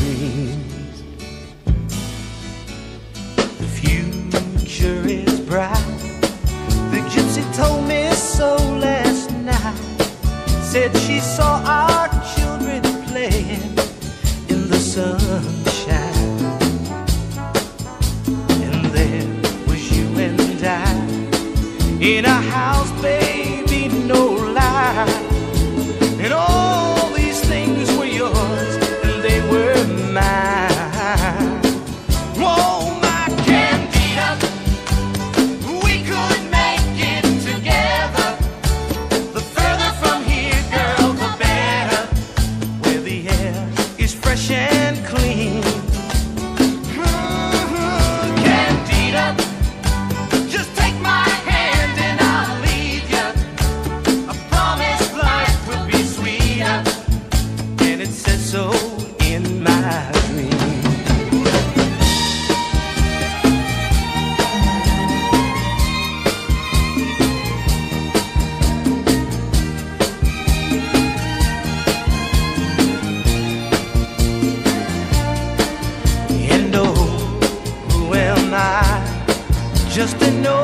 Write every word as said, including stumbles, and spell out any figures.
dreams. The future is bright. The gypsy told me so last night. Said she saw our children playing in the sunshine. And there was you and I in a house, baby, no lie. And all these things were yours and they were mine. Whoa, my Candida, we could make it together. The further from here, girl, the better. Where the air is fresh and clean. Mm-hmm. Candida, just take my hand and I'll lead you. I promise life will be sweeter, and it says so in my dream. And oh, who am I? Just to know